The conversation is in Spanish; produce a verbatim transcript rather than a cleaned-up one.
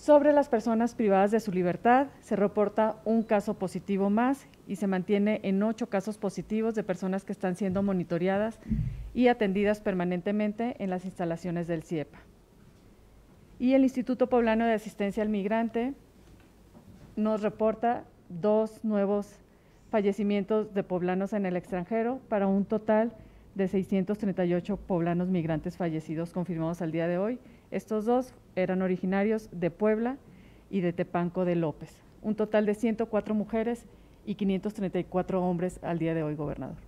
Sobre las personas privadas de su libertad, se reporta un caso positivo más y se mantiene en ocho casos positivos de personas que están siendo monitoreadas y atendidas permanentemente en las instalaciones del CIEPA. Y el Instituto Poblano de Asistencia al Migrante nos reporta dos nuevos fallecimientos de poblanos en el extranjero para un total de seiscientos treinta y ocho poblanos migrantes fallecidos confirmados al día de hoy. Estos dos eran originarios de Puebla y de Tepanco de López. Un total de ciento cuatro mujeres y quinientos treinta y cuatro hombres al día de hoy, gobernador.